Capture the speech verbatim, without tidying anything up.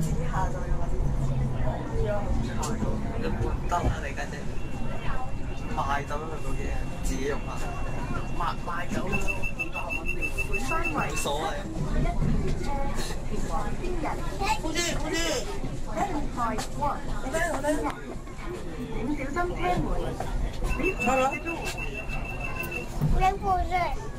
自己下載嘅話先得啦，你家姐賣走咗佢部機，自己用下。賣賣走咗幾百蚊定冇所謂。姑姐姑姐，我聽我聽。請小心車門。係咪？ 你故事。